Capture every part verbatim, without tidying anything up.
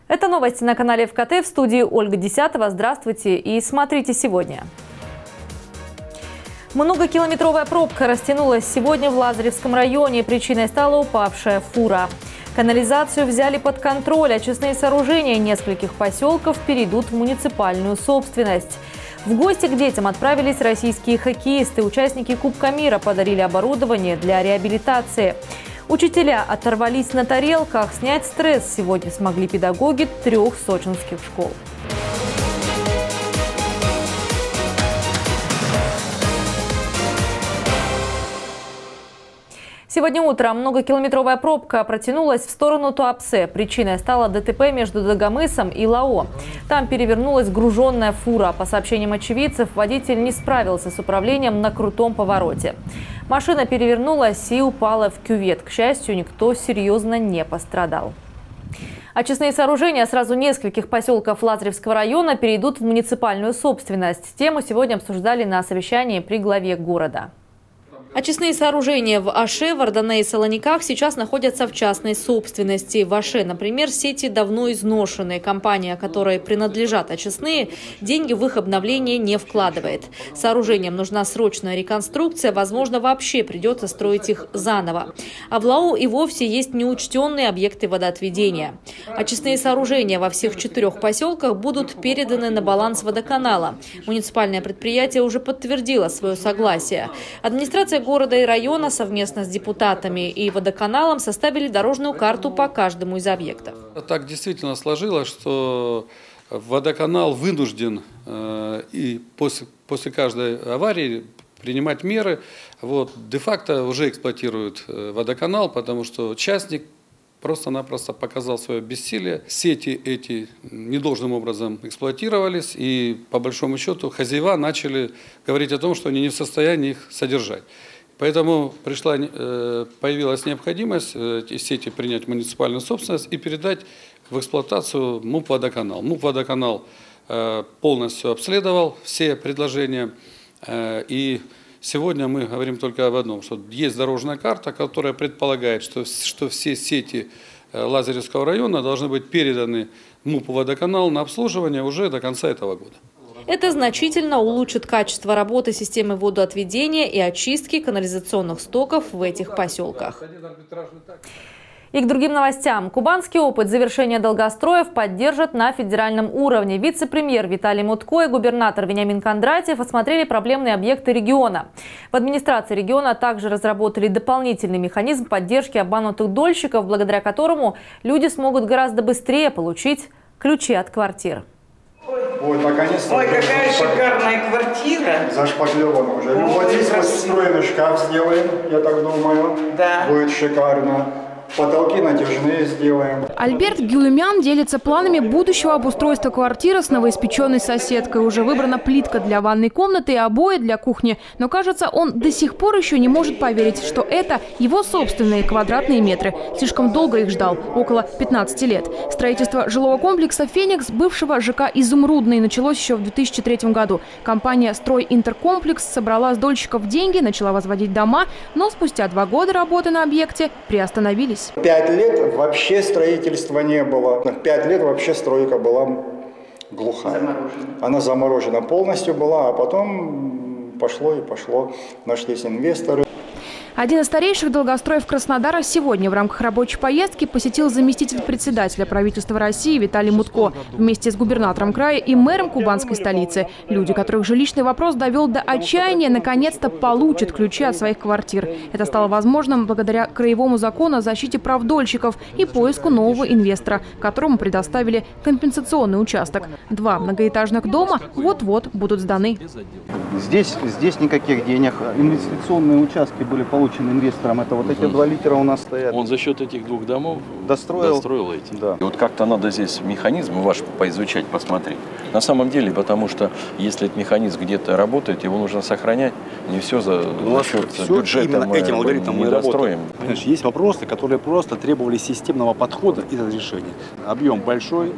Это новости на канале эф ка тэ, в студии Ольга Десятова. Здравствуйте и смотрите сегодня. Многокилометровая пробка растянулась сегодня в Лазаревском районе. Причиной стала упавшая фура. Канализацию взяли под контроль, очистные сооружения нескольких поселков перейдут в муниципальную собственность. В гости к детям отправились российские хоккеисты. Участники Кубка мира подарили оборудование для реабилитации. Учителя оторвались на тарелках. Снять стресс сегодня смогли педагоги трех сочинских школ. Сегодня утром многокилометровая пробка протянулась в сторону Туапсе. Причиной стало дэ тэ пэ между Дагомысом и Лао. Там перевернулась груженная фура. По сообщениям очевидцев, водитель не справился с управлением на крутом повороте. Машина перевернулась и упала в кювет. К счастью, никто серьезно не пострадал. Очистные сооружения сразу нескольких поселков Лазаревского района перейдут в муниципальную собственность. Тему сегодня обсуждали на совещании при главе города. Очистные сооружения в Аше, Вардане и Солониках сейчас находятся в частной собственности. В Аше, например, сети давно изношены. Компания, которой принадлежат очистные, деньги в их обновление не вкладывает. Сооружениям нужна срочная реконструкция, возможно, вообще придется строить их заново. А в Лао и вовсе есть неучтенные объекты водоотведения. Очистные сооружения во всех четырех поселках будут переданы на баланс водоканала. Муниципальное предприятие уже подтвердило свое согласие. Администрация города и района совместно с депутатами и водоканалом составили дорожную карту по каждому из объектов. Так действительно сложилось, что водоканал вынужден э, и после, после каждой аварии принимать меры. Вот, де-факто уже эксплуатируют водоканал, потому что частник просто-напросто показал свое бессилие. Сети эти недолжным образом эксплуатировались, и по большому счету хозяева начали говорить о том, что они не в состоянии их содержать. Поэтому пришла, появилась необходимость эти сети принять в муниципальную собственность и передать в эксплуатацию МУП «Водоканал». МУП «Водоканал» полностью обследовал все предложения, и сегодня мы говорим только об одном, что есть дорожная карта, которая предполагает, что, что все сети Лазаревского района должны быть переданы МУПу «Водоканал» на обслуживание уже до конца этого года. Это значительно улучшит качество работы системы водоотведения и очистки канализационных стоков в этих поселках. И к другим новостям. Кубанский опыт завершения долгостроев поддержат на федеральном уровне. Вице-премьер Виталий Мутко и губернатор Вениамин Кондратьев осмотрели проблемные объекты региона. В администрации региона также разработали дополнительный механизм поддержки обманутых дольщиков, благодаря которому люди смогут гораздо быстрее получить ключи от квартир. Ой, наконец-то. Ой, какая шикарная квартира. Зашпаклевана уже. Ну, вот здесь вот встроенный шкаф сделаем, я так думаю. Да. Будет шикарно. Потолки натяжные сделаем. Альберт Гюлемян делится планами будущего обустройства квартиры с новоиспеченной соседкой. Уже выбрана плитка для ванной комнаты и обои для кухни. Но, кажется, он до сих пор еще не может поверить, что это его собственные квадратные метры. Слишком долго их ждал, около пятнадцати лет. Строительство жилого комплекса «Феникс», бывшего ЖК «Изумрудный», началось еще в две тысячи третьем году. Компания «Стройинтеркомплекс» собрала с дольщиков деньги, начала возводить дома, но спустя два года работы на объекте приостановились. Пять лет вообще строительства не было. Пять лет вообще стройка была глухая. Заморожена. Она заморожена полностью была, а потом пошло и пошло. Нашлись инвесторы. Один из старейших долгостроев Краснодара сегодня в рамках рабочей поездки посетил заместитель председателя правительства России Виталий Мутко вместе с губернатором края и мэром кубанской столицы. Люди, которых жилищный вопрос довел до отчаяния, наконец-то получат ключи от своих квартир. Это стало возможным благодаря краевому закону о защите прав дольщиков и поиску нового инвестора, которому предоставили компенсационный участок. Два многоэтажных дома вот-вот будут сданы. Здесь, здесь никаких денег. Инвестиционные участки были получены инвестором. Это вот эти два литера у нас стоят. Он за счет этих двух домов достроил, достроил эти. Да. И вот как-то надо здесь механизм ваш поизучать, посмотреть. На самом деле, потому что если этот механизм где-то работает, его нужно сохранять. Не все за, за счет бюджета мы этим алгоритмом не достроим. Понимаешь, есть вопросы, которые просто требовали системного подхода и разрешения. Объем большой,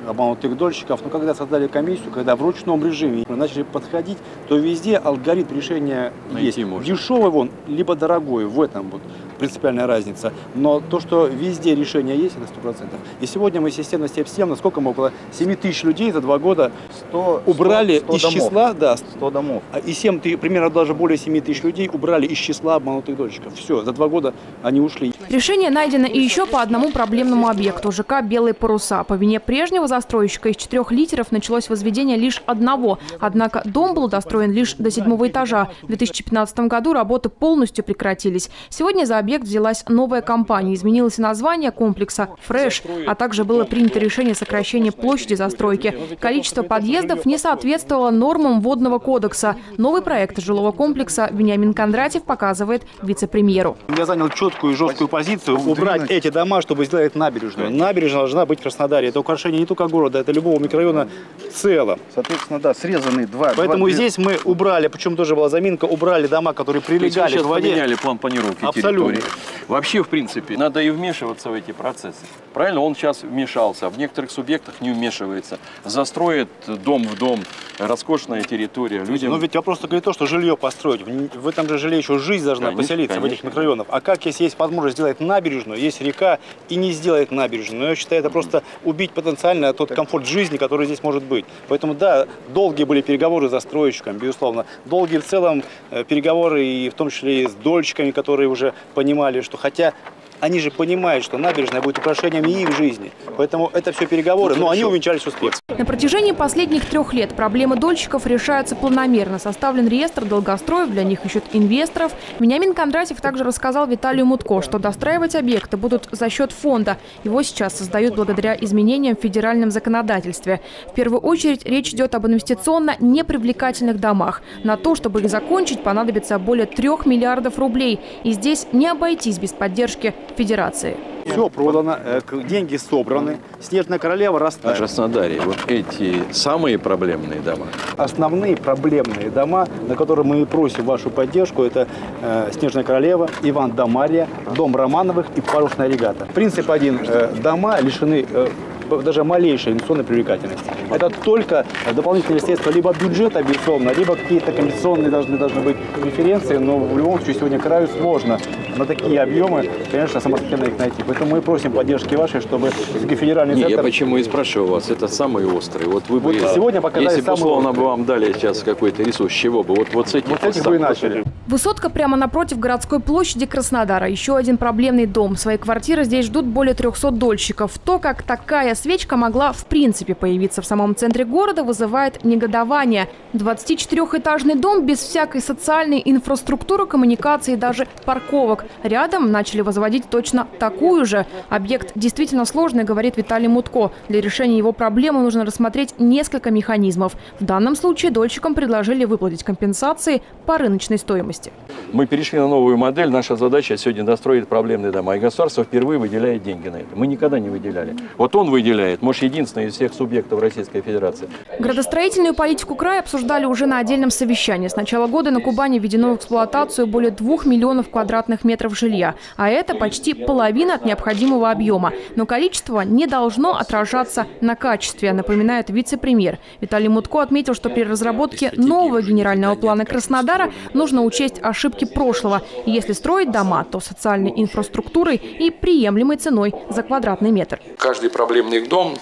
обманутых дольщиков. Но когда создали комиссию, когда в ручном режиме начали подходить, то везде алгоритм решения есть. Можно. Дешевый вон, либо дорогой, в этом вот принципиальная разница. Но то, что везде решение есть, это сто процентов. И сегодня мы системно системно, сколько мы, около семи тысяч людей за два года сто, убрали сто, сто из домов. числа, да, сто домов. И семь, примерно даже более семи тысяч людей убрали из числа обманутых дольщиков. Все, за два года они ушли. Решение найдено и еще по одному проблемному объекту – ЖК «Белые паруса». По вине прежнего застройщика из четырех литеров началось возведение лишь одного. Однако дом был достроен лишь до седьмого этажа. В две тысячи пятнадцатом году работы полностью прекратились. Сегодня за объект взялась новая компания. Изменилось название комплекса «Фреш», а также было принято решение сокращения площади застройки. Количество подъездов не соответствовало нормам водного кодекса. Новый проект жилого комплекса Вениамин Кондратьев показывает вице-премьеру. Я занял четкую и жесткую позицию убрать эти дома, чтобы сделать набережную. Набережная должна быть в Краснодаре. Это украшение не только города, это любого микрорайона в целом. Соответственно, да, срезаны два. Поэтому два, здесь мы убрали, причем тоже была заминка, убрали дома, которые прилегали к воде. Поменяли план планировки территории. Вообще, в принципе, надо и вмешиваться в эти процессы. Правильно, он сейчас вмешался, в некоторых субъектах не вмешивается. Застроит дом в дом, роскошная территория. Людям... Но ведь вопрос только не то, что жилье построить. В этом же жилье еще жизнь должна конечно, поселиться конечно. в этих микрорайонах. А как, если есть возможность сделать набережную, есть река, и не сделать набережную? Но я считаю, это просто убить потенциально тот комфорт жизни, который здесь может быть. Поэтому, да, долгие были переговоры с застройщиками, безусловно. Долгие в целом переговоры, и в том числе и с дольщиками, которые уже понимали, что хотя... Они же понимают, что набережная будет украшением их жизни. Поэтому это все переговоры, но они увенчались успехом. На протяжении последних трех лет проблемы дольщиков решаются планомерно. Составлен реестр долгостроев, для них ищут инвесторов. Вениамин Кондратьев также рассказал Виталию Мутко, что достраивать объекты будут за счет фонда. Его сейчас создают благодаря изменениям в федеральном законодательстве. В первую очередь речь идет об инвестиционно непривлекательных домах. На то, чтобы их закончить, понадобится более трех миллиардов рублей. И здесь не обойтись без поддержки Федерации. Все продано, деньги собраны, Снежная Королева растает. В Краснодаре вот эти самые проблемные дома? Основные проблемные дома, на которые мы просим вашу поддержку, это э, Снежная Королева, Иван да Марья, дом Романовых и Парусная регата. Принцип один. Э, дома лишены э, даже малейшей инвестиционной привлекательности. Это только дополнительные средства либо от бюджета, безусловно, либо какие-то компенсационные должны, должны быть преференции, но в любом случае сегодня краю сложно на такие объемы, конечно, самостоятельно их найти. Поэтому мы просим поддержки вашей, чтобы федеральный центр... Не, я почему и спрашиваю вас, это самый острый. Вот вы бы, вот сегодня показали если бы условно бы вам дали сейчас какой-то ресурс, чего бы? Вот, вот с этих, вот этих бы и начали. Высотка прямо напротив городской площади Краснодара. Еще один проблемный дом. Свои квартиры здесь ждут более трехсот дольщиков. То, как такая свечка могла в принципе появиться в самом центре города, вызывает негодование. двадцатичетырёхэтажный дом без всякой социальной инфраструктуры, коммуникации и даже парковок. Рядом начали возводить точно такую же. Объект действительно сложный, говорит Виталий Мутко. Для решения его проблемы нужно рассмотреть несколько механизмов. В данном случае дольщикам предложили выплатить компенсации по рыночной стоимости. Мы перешли на новую модель. Наша задача сегодня достроить проблемные дома. И государство впервые выделяет деньги на это. Мы никогда не выделяли. Вот он выделяет, может, единственный из всех субъектов Российской Федерации. Градостроительную политику края обсуждали уже на отдельном совещании. С начала года на Кубани введено в эксплуатацию более двух миллионов квадратных метров жилья. А это почти половина от необходимого объема. Но количество не должно отражаться на качестве, напоминает вице-премьер. Виталий Мутко отметил, что при разработке нового генерального плана Краснодара нужно учесть ошибки прошлого. И если строить дома, то социальной инфраструктурой и приемлемой ценой за квадратный метр. Каждый проблемный дом,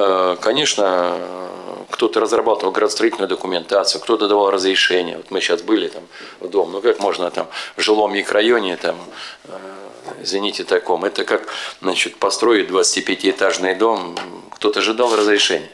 конечно, кто-то разрабатывал градостроительную документацию, кто-то давал разрешение. Вот мы сейчас были там в дом, ну как можно там в жилом микрорайоне, там, извините, таком, это как, значит, построить двадцатипятиэтажный дом, кто-то же дал разрешение.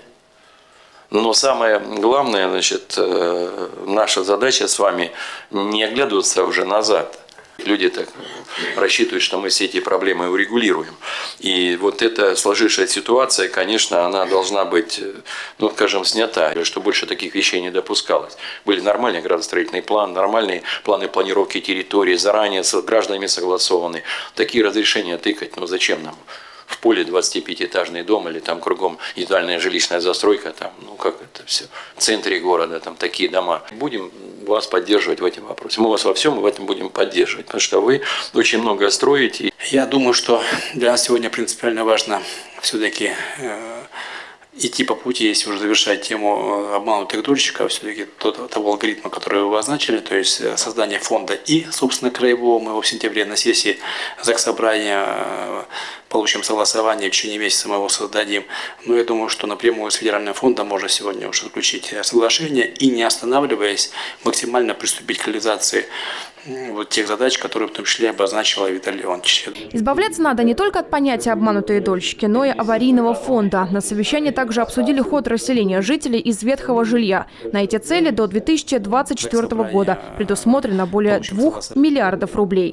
Но самое главное, значит, наша задача с вами не оглядываться уже назад. Люди так рассчитывают, что мы все эти проблемы урегулируем. И вот эта сложившаяся ситуация, конечно, она должна быть, ну, скажем, снята, чтобы больше таких вещей не допускалось. Были нормальные градостроительный план, нормальные планы планировки территории, заранее с гражданами согласованы. Такие разрешения тыкать, ну зачем нам? В поле двадцатипятиэтажный дом или там кругом индивидуальная жилищная застройка, там, ну как это все, в центре города, там такие дома. Будем вас поддерживать в этом вопросе. Мы вас во всем в этом будем поддерживать, потому что вы очень много строите. Я думаю, что для нас сегодня принципиально важно все-таки идти по пути, если уже завершать тему обманутых дольщиков, все-таки того алгоритма, который вы обозначили, то есть создание фонда и, собственно, краевого. Мы его в сентябре на сессии Заксобрания получим согласование, в течение месяца мы его создадим. Но я думаю, что напрямую с федеральным фондом можно сегодня уже заключить соглашение и, не останавливаясь, максимально приступить к реализации вот тех задач, которые в том числе обозначила Виталий Леонтьевич. Избавляться надо не только от понятия «обманутые дольщики», но и аварийного фонда. На совещании также обсудили ход расселения жителей из ветхого жилья. На эти цели до две тысячи двадцать четвёртого года предусмотрено более двух миллиардов рублей.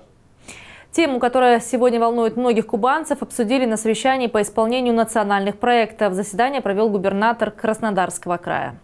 Тему, которая сегодня волнует многих кубанцев, обсудили на совещании по исполнению национальных проектов. Заседание провел губернатор Краснодарского края.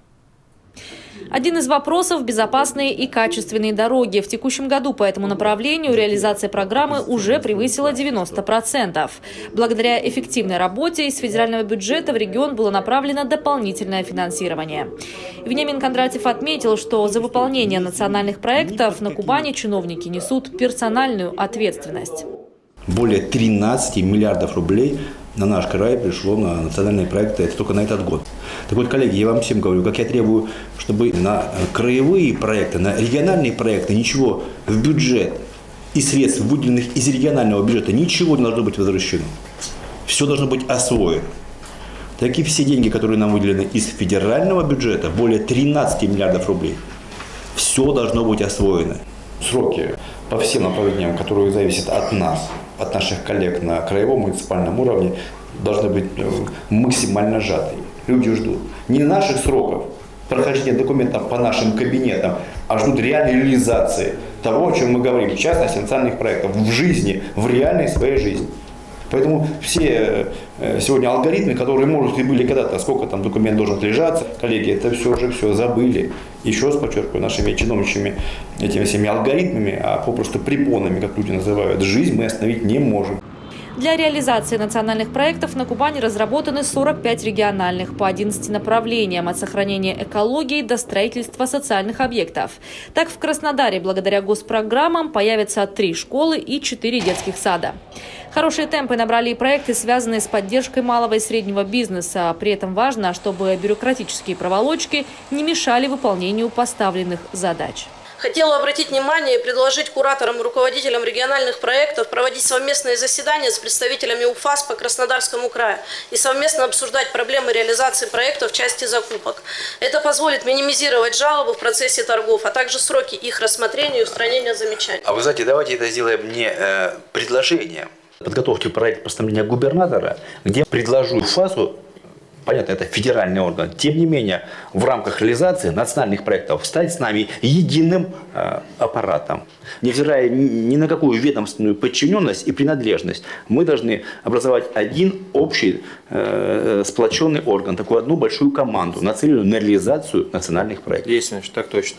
Один из вопросов – безопасные и качественные дороги. В текущем году по этому направлению реализация программы уже превысила девяносто процентов. Благодаря эффективной работе из федерального бюджета в регион было направлено дополнительное финансирование. Вениамин Кондратьев отметил, что за выполнение национальных проектов на Кубани чиновники несут персональную ответственность. Более тринадцати миллиардов рублей на наш край пришло на национальные проекты, это только на этот год. Так вот, коллеги, я вам всем говорю, как я требую, чтобы на краевые проекты, на региональные проекты ничего в бюджет и средств, выделенных из регионального бюджета, ничего не должно быть возвращено. Все должно быть освоено. Так и все деньги, которые нам выделены из федерального бюджета, более тринадцати миллиардов рублей, все должно быть освоено. Сроки по всем направлениям, которые зависят от нас, от наших коллег на краевом муниципальном уровне, должны быть максимально сжаты. Люди ждут не наших сроков прохождения документов по нашим кабинетам, а ждут реальной реализации того, о чем мы говорим, в частности, национальных проектов, в жизни, в реальной своей жизни. Поэтому все сегодня алгоритмы, которые, может, и были когда-то, сколько там документ должен отлежаться, коллеги, это все уже все забыли. Еще раз подчеркиваю, нашими чиновничьими этими всеми алгоритмами, а попросту препонами, как люди называют, жизнь мы остановить не можем. Для реализации национальных проектов на Кубани разработаны сорок пять региональных по одиннадцати направлениям, от сохранения экологии до строительства социальных объектов. Так, в Краснодаре благодаря госпрограммам появятся три школы и четыре детских сада. Хорошие темпы набрали и проекты, связанные с поддержкой малого и среднего бизнеса. При этом важно, чтобы бюрократические проволочки не мешали выполнению поставленных задач. Хотела обратить внимание и предложить кураторам и руководителям региональных проектов проводить совместные заседания с представителями УФАС по Краснодарскому краю и совместно обсуждать проблемы реализации проектов в части закупок. Это позволит минимизировать жалобы в процессе торгов, а также сроки их рассмотрения и устранения замечаний. А вы знаете, давайте это сделаем не э, предложение. Подготовьте проект постановления губернатора, где предложу УФАСу, понятно, это федеральный орган, тем не менее, в рамках реализации национальных проектов стать с нами единым э, аппаратом. Невзирая ни на какую ведомственную подчиненность и принадлежность, мы должны образовать один общий э, сплоченный орган, такую одну большую команду, нацеленную на реализацию национальных проектов. Есть, так точно.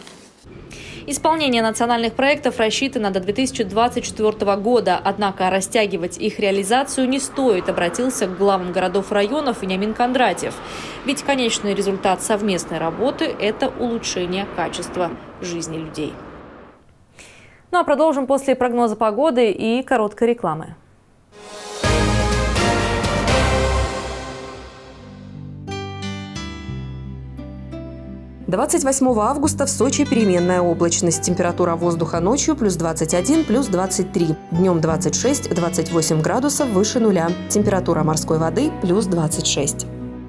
Исполнение национальных проектов рассчитано до две тысячи двадцать четвёртого года, однако растягивать их реализацию не стоит, обратился к главам городов и районов Вениамин Кондратьев. Ведь конечный результат совместной работы – это улучшение качества жизни людей. Ну а продолжим после прогноза погоды и короткой рекламы. двадцать восьмого августа в Сочи переменная облачность. Температура воздуха ночью плюс двадцать один, плюс двадцать три. Днем двадцать шесть — двадцать восемь градусов выше нуля. Температура морской воды плюс двадцать шесть.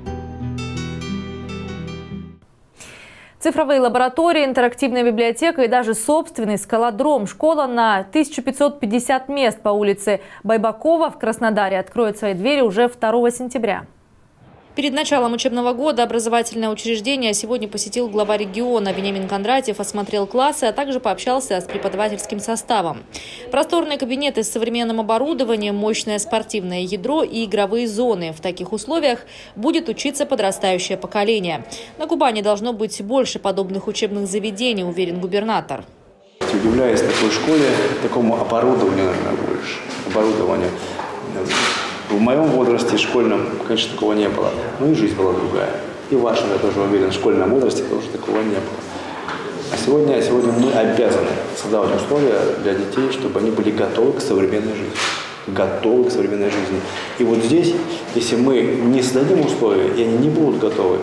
Цифровые лаборатории, интерактивная библиотека и даже собственный скалодром. Школа на тысячу пятьсот пятьдесят мест по улице Байбакова в Краснодаре откроет свои двери уже второго сентября. Перед началом учебного года образовательное учреждение сегодня посетил глава региона. Вениамин Кондратьев осмотрел классы, а также пообщался с преподавательским составом. Просторные кабинеты с современным оборудованием, мощное спортивное ядро и игровые зоны. В таких условиях будет учиться подрастающее поколение. На Кубани должно быть больше подобных учебных заведений, уверен губернатор. Удивляюсь такой школе, такому оборудованию, наверное, больше. Оборудованию. В моем возрасте школьном, конечно, такого не было. Ну и жизнь была другая. И в вашем, я тоже уверен, в школьном возрасте тоже такого не было. А сегодня, сегодня мы обязаны создавать условия для детей, чтобы они были готовы к современной жизни. готовы к современной жизни. И вот здесь, если мы не создадим условия, и они не будут готовы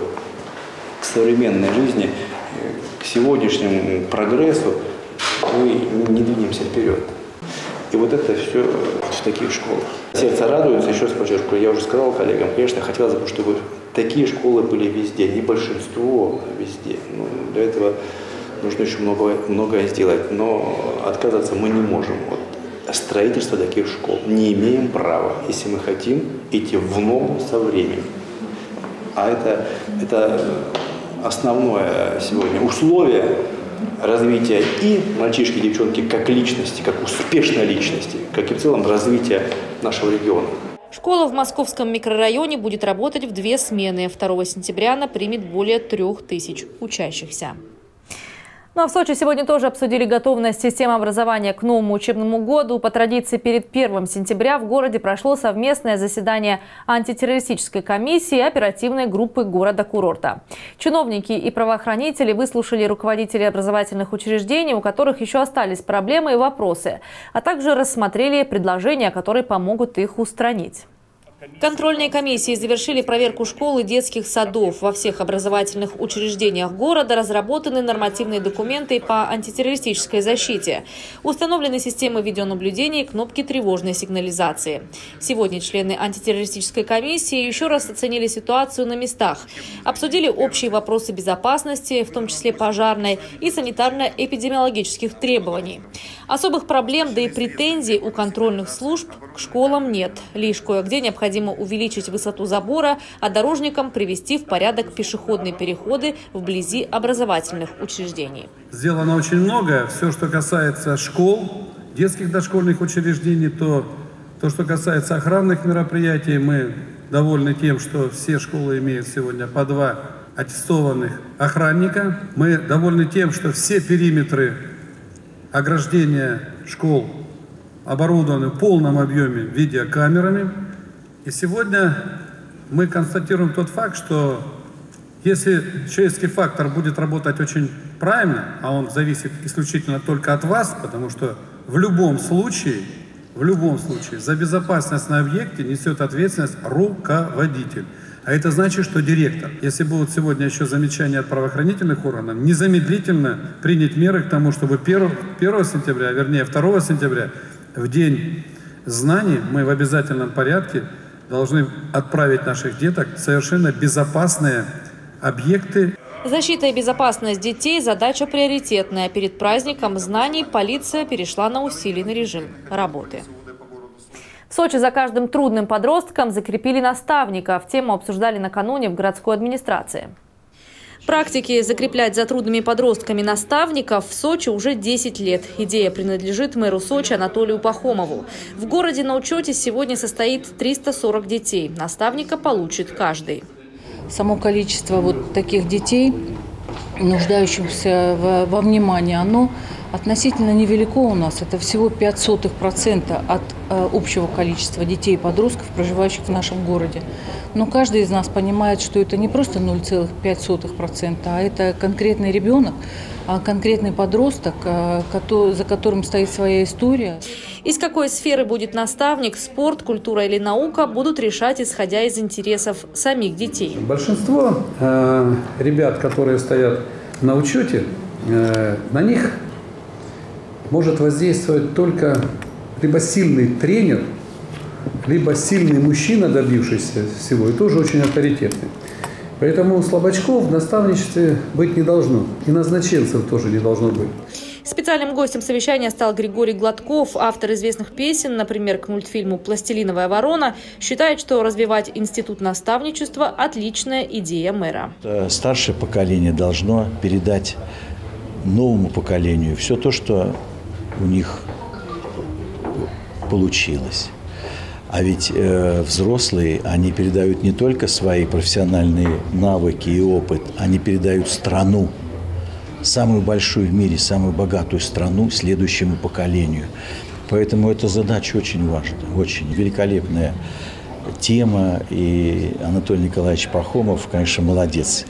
к современной жизни, к сегодняшнему прогрессу, мы не двинемся вперед. И вот это все в таких школах. Сердце радуется, еще раз подчеркиваю, я уже сказал коллегам, конечно, хотелось бы, чтобы такие школы были везде, не большинство, а везде. Ну, для этого нужно еще много, многое сделать, но отказаться мы не можем от строительства таких школ. Не имеем права, если мы хотим идти в ногу со временем. А это, это основное сегодня условие развития и мальчишки и девчонки как личности, как успешной личности, как и в целом развития нашего региона. Школа в московском микрорайоне будет работать в две смены. второго сентября она примет более трех тысяч учащихся. Ну а в Сочи сегодня тоже обсудили готовность системы образования к новому учебному году. По традиции перед первым сентября в городе прошло совместное заседание антитеррористической комиссии и оперативной группы города-курорта. Чиновники и правоохранители выслушали руководителей образовательных учреждений, у которых еще остались проблемы и вопросы, а также рассмотрели предложения, которые помогут их устранить. Контрольные комиссии завершили проверку школ и детских садов. Во всех образовательных учреждениях города разработаны нормативные документы по антитеррористической защите. Установлены системы видеонаблюдения и кнопки тревожной сигнализации. Сегодня члены антитеррористической комиссии еще раз оценили ситуацию на местах. Обсудили общие вопросы безопасности, в том числе пожарной и санитарно-эпидемиологических требований. Особых проблем, да и претензий у контрольных служб к школам нет. Лишь кое-где необходимо Необходимо увеличить высоту забора, а дорожникам привести в порядок пешеходные переходы вблизи образовательных учреждений. Сделано очень много. Все, что касается школ, детских дошкольных учреждений, то, то, что касается охранных мероприятий, мы довольны тем, что все школы имеют сегодня по два аттестованных охранника. Мы довольны тем, что все периметры ограждения школ оборудованы в полном объеме видеокамерами. И сегодня мы констатируем тот факт, что если человеческий фактор будет работать очень правильно, а он зависит исключительно только от вас, потому что в любом случае, в любом случае за безопасность на объекте несет ответственность руководитель. А это значит, что директор, если будут сегодня еще замечания от правоохранительных органов, незамедлительно принять меры к тому, чтобы первого сентября, вернее второго сентября, в день знаний, мы в обязательном порядке должны отправить наших деток в совершенно безопасные объекты. Защита и безопасность детей – задача приоритетная. Перед праздником знаний полиция перешла на усиленный режим работы. В Сочи за каждым трудным подростком закрепили наставника. Тему обсуждали накануне в городской администрации. Практики закреплять за трудными подростками наставников в Сочи уже десять лет. Идея принадлежит мэру Сочи Анатолию Пахомову. В городе на учете сегодня состоит триста сорок детей. Наставника получит каждый. Само количество вот таких детей, нуждающихся во, во внимании, оно относительно невелико у нас. Это всего пять сотых процента от э, общего количества детей и подростков, проживающих в нашем городе. Но каждый из нас понимает, что это не просто ноль целых пять сотых процента, а это конкретный ребенок, а конкретный подросток, э, который, за которым стоит своя история. Из какой сферы будет наставник, спорт, культура или наука, будут решать, исходя из интересов самих детей. Большинство э, ребят, которые стоят на учете, э, на них может воздействовать только либо сильный тренер, либо сильный мужчина, добившийся всего, и тоже очень авторитетный. Поэтому слабачков в наставничестве быть не должно, и назначенцев тоже не должно быть. Специальным гостем совещания стал Григорий Гладков, автор известных песен, например, к мультфильму «Пластилиновая ворона», считает, что развивать институт наставничества – отличная идея мэра. Старшее поколение должно передать новому поколению все то, что у них получилось. А ведь э, взрослые, они передают не только свои профессиональные навыки и опыт, они передают страну, самую большую в мире, самую богатую страну следующему поколению. Поэтому эта задача очень важна, очень великолепная тема. И Анатолий Николаевич Пахомов, конечно, молодец.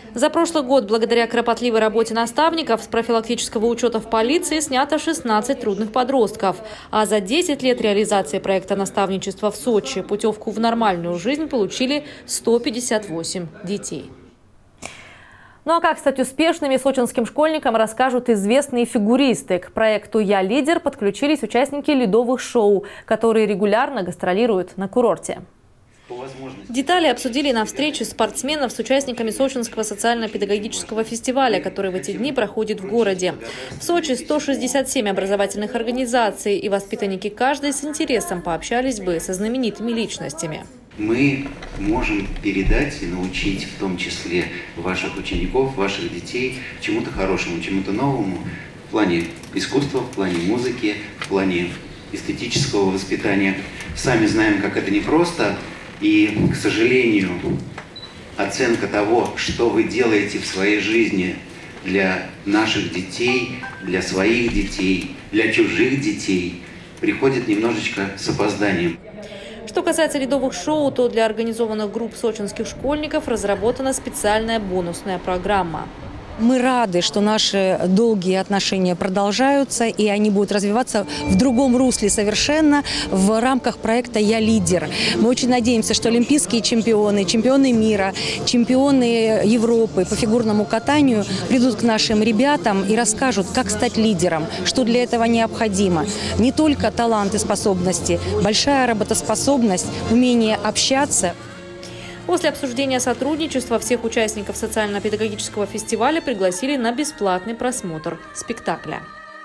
За прошлый год благодаря кропотливой работе наставников с профилактического учета в полиции снято шестнадцать трудных подростков. А за десять лет реализации проекта наставничества в Сочи путевку в нормальную жизнь получили сто пятьдесят восемь детей. Ну а как стать успешными сочинским школьникам, расскажут известные фигуристы. К проекту «Я лидер» подключились участники ледовых шоу, которые регулярно гастролируют на курорте. Детали обсудили на встрече спортсменов с участниками Сочинского социально-педагогического фестиваля, который в эти дни проходит в городе. В Сочи сто шестьдесят семь образовательных организаций, и воспитанники каждой с интересом пообщались бы со знаменитыми личностями. Мы можем передать и научить в том числе ваших учеников, ваших детей чему-то хорошему, чему-то новому в плане искусства, в плане музыки, в плане эстетического воспитания. Сами знаем, как это непросто. И, к сожалению, оценка того, что вы делаете в своей жизни для наших детей, для своих детей, для чужих детей, приходит немножечко с опозданием. Что касается ледовых шоу, то для организованных групп сочинских школьников разработана специальная бонусная программа. Мы рады, что наши долгие отношения продолжаются, и они будут развиваться в другом русле совершенно в рамках проекта «Я лидер». Мы очень надеемся, что олимпийские чемпионы, чемпионы мира, чемпионы Европы по фигурному катанию придут к нашим ребятам и расскажут, как стать лидером, что для этого необходимо. Не только талант и способности, большая работоспособность, умение общаться. После обсуждения сотрудничества всех участников социально-педагогического фестиваля пригласили на бесплатный просмотр спектакля.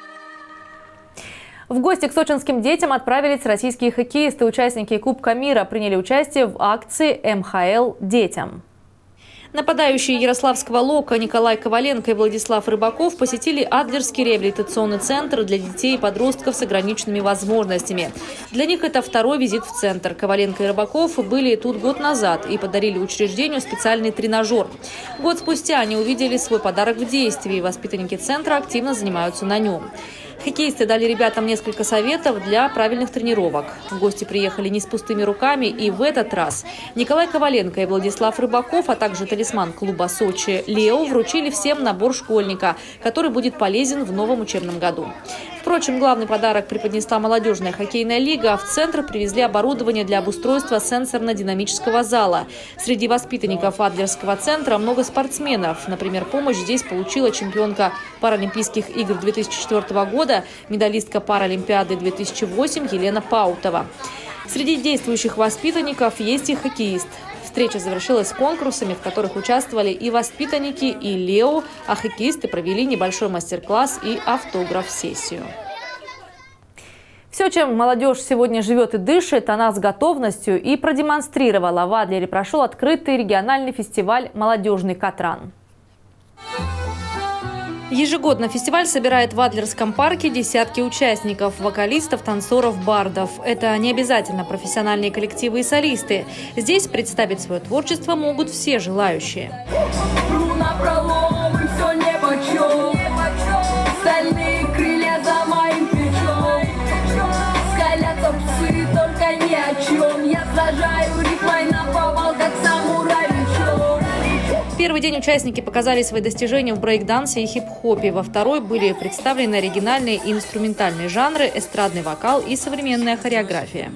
В гости к сочинским детям отправились российские хоккеисты. Участники Кубка мира приняли участие в акции эм ха эл детям. Нападающие Ярославского Лока Николай Коваленко и Владислав Рыбаков посетили Адлерский реабилитационный центр для детей и подростков с ограниченными возможностями. Для них это второй визит в центр. Коваленко и Рыбаков были тут год назад и подарили учреждению специальный тренажер. Год спустя они увидели свой подарок в действии. Воспитанники центра активно занимаются на нем. Хоккеисты дали ребятам несколько советов для правильных тренировок. В гости приехали не с пустыми руками, и в этот раз Николай Коваленко и Владислав Рыбаков, а также талисман клуба «Сочи» Лео вручили всем набор школьника, который будет полезен в новом учебном году. Впрочем, главный подарок преподнесла молодежная хоккейная лига. В центр привезли оборудование для обустройства сенсорно-динамического зала. Среди воспитанников Адлерского центра много спортсменов. Например, помощь здесь получила чемпионка Паралимпийских игр две тысячи четвёртого года, медалистка Паралимпиады две тысячи восемь Елена Паутова. Среди действующих воспитанников есть и хоккеист. Встреча завершилась конкурсами, в которых участвовали и воспитанники, и Лео, а хоккеисты провели небольшой мастер-класс и автограф-сессию. Все, чем молодежь сегодня живет и дышит, она с готовностью и продемонстрировала. В Адлере прошел открытый региональный фестиваль «Молодежный Катран». Ежегодно фестиваль собирает в Адлерском парке десятки участников – вокалистов, танцоров, бардов. Это не обязательно профессиональные коллективы и солисты. Здесь представить свое творчество могут все желающие. Стальные крылья за моим плечом. Скалятся псы, только ни о чем. Я сажаю рифмой на повал, как самурай мечом. В первый день участники показали свои достижения в брейк-дансе и хип-хопе. Во второй были представлены оригинальные и инструментальные жанры, эстрадный вокал и современная хореография.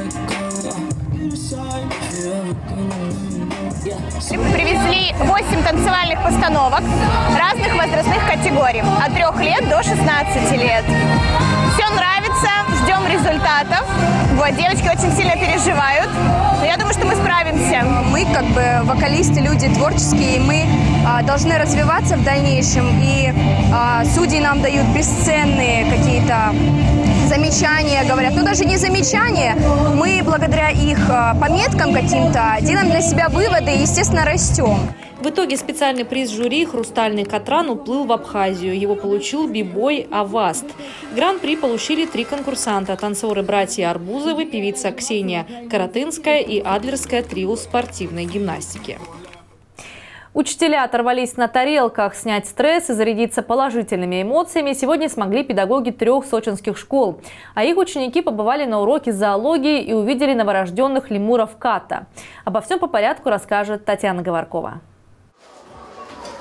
Привезли восемь танцевальных постановок разных возрастных категорий, от трёх лет до шестнадцати лет. Все нравится, ждем результатов. Вот, девочки очень сильно переживают, но я думаю, что мы справимся. Мы, как бы, вокалисты, люди творческие, мы а, должны развиваться в дальнейшем, и а, судьи нам дают бесценные какие-то замечания, говорят, ну даже не замечания, мы благодаря их а, пометкам каким-то делаем для себя выводы и, естественно, растем. В итоге специальный приз жюри «Хрустальный Катран» уплыл в Абхазию. Его получил бибой Аваст. Гран-при получили три конкурсанта – танцоры-братья Арбузовы, певица Ксения Каратынская и адлерская трио спортивной гимнастики. Учителя оторвались на тарелках. Снять стресс и зарядиться положительными эмоциями сегодня смогли педагоги трех сочинских школ. А их ученики побывали на уроке зоологии и увидели новорожденных лемуров Ката. Обо всем по порядку расскажет Татьяна Говоркова.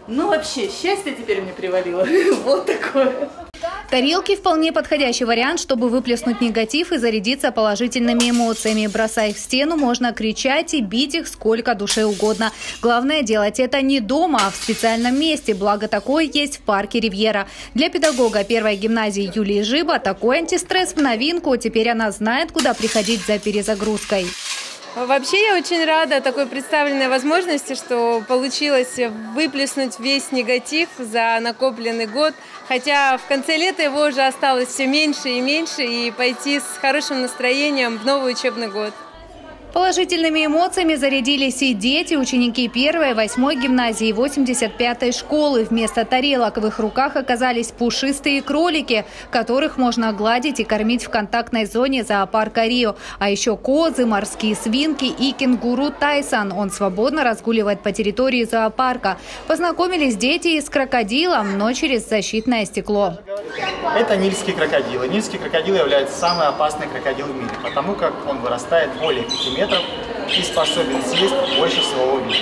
Ну вообще, счастье теперь мне привалило. Вот такое. Тарелки – вполне подходящий вариант, чтобы выплеснуть негатив и зарядиться положительными эмоциями. Бросая их в стену, можно кричать и бить их сколько душе угодно. Главное – делать это не дома, а в специальном месте, благо такое есть в парке «Ривьера». Для педагога первой гимназии Юлии Жиба такой антистресс в новинку. Теперь она знает, куда приходить за перезагрузкой. Вообще я очень рада такой представленной возможности, что получилось выплеснуть весь негатив за накопленный год. Хотя в конце лета его уже осталось все меньше и меньше, и пойти с хорошим настроением в новый учебный год. Положительными эмоциями зарядились и дети, ученики первой, восьмой гимназии и восемьдесят пятой школы. Вместо тарелок в их руках оказались пушистые кролики, которых можно гладить и кормить в контактной зоне зоопарка Рио. А еще козы, морские свинки и кенгуру Тайсон. Он свободно разгуливает по территории зоопарка. Познакомились дети и с крокодилом, но через защитное стекло. Это нильский крокодил. И нильский крокодил является самый опасный крокодил в мире, потому как он вырастает более пяти метров и способен съесть больше своего веса.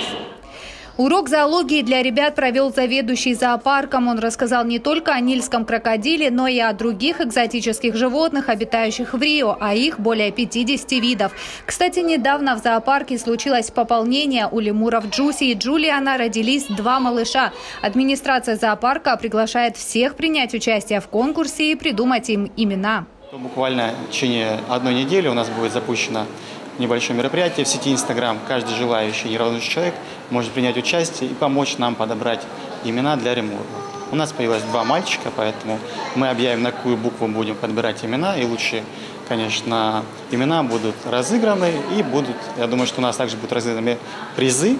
Урок зоологии для ребят провел заведующий зоопарком. Он рассказал не только о нильском крокодиле, но и о других экзотических животных, обитающих в Рио, а их более пятидесяти видов. Кстати, недавно в зоопарке случилось пополнение. У лемуров Джуси и Джулиана родились два малыша. Администрация зоопарка приглашает всех принять участие в конкурсе и придумать им имена. Буквально в течение одной недели у нас будет запущено небольшое мероприятие в сети Инстаграм. Каждый желающий неравнодушный человек может принять участие и помочь нам подобрать имена для лемуров. У нас появилось два мальчика, поэтому мы объявим, на какую букву будем подбирать имена. И лучше, конечно, имена будут разыграны и будут, я думаю, что у нас также будут разыграны призы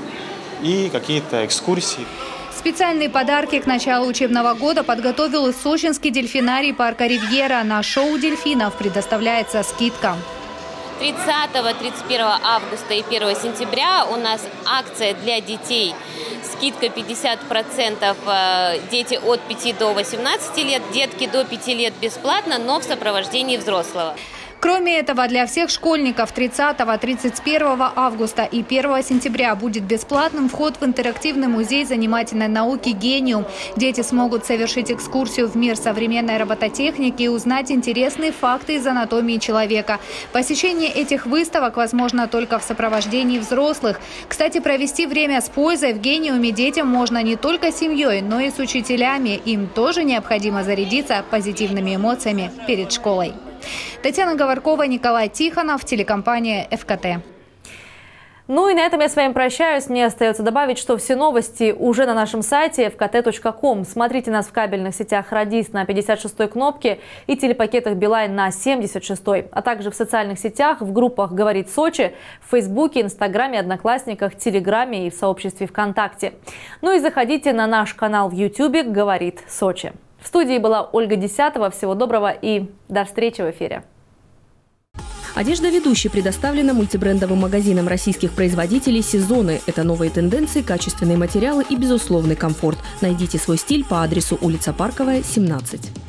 и какие-то экскурсии. Специальные подарки к началу учебного года подготовил и сочинский дельфинарий парка «Ривьера». На шоу дельфинов предоставляется скидка. тридцатого, тридцать первого августа и первого сентября у нас акция для детей. Скидка пятьдесят процентов, дети от пяти до восемнадцати лет, детки до пяти лет бесплатно, но в сопровождении взрослого. Кроме этого, для всех школьников тридцатого, тридцать первого августа и первого сентября будет бесплатным вход в интерактивный музей занимательной науки «Гениум». Дети смогут совершить экскурсию в мир современной робототехники и узнать интересные факты из анатомии человека. Посещение этих выставок возможно только в сопровождении взрослых. Кстати, провести время с пользой в «Гениуме» детям можно не только с семьей, но и с учителями. Им тоже необходимо зарядиться позитивными эмоциями перед школой. Татьяна Говоркова, Николай Тихонов, телекомпания эф ка тэ. Ну и на этом я с вами прощаюсь. Мне остается добавить, что все новости уже на нашем сайте эф ка тэ точка ком. Смотрите нас в кабельных сетях «Радист» на пятьдесят шестой кнопке и телепакетах «Билайн» на семьдесят шестой, а также в социальных сетях, в группах «Говорит Сочи», в Фейсбуке, Инстаграме, Одноклассниках, Телеграме и в сообществе ВКонтакте. Ну и заходите на наш канал в Ютубе «Говорит Сочи». В студии была Ольга Десятова. Всего доброго и до встречи в эфире. Одежда ведущей предоставлена мультибрендовым магазином российских производителей «Сезоны». Это новые тенденции, качественные материалы и безусловный комфорт. Найдите свой стиль по адресу улица Парковая, семнадцать.